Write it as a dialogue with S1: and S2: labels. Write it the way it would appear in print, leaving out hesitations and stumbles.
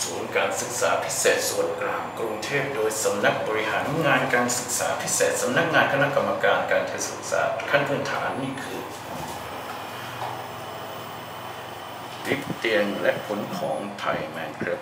S1: ศูนย์การศึกษาพิเศษส่วนกลางกรุงเทพโดยสำนักบริหารงานการศึกษาพิเศษสำนักงานคณะกรรมการการศึกษาขั้นพื้นฐานนี่คือลิฟต์เตียงและขนของไทยแมนครับ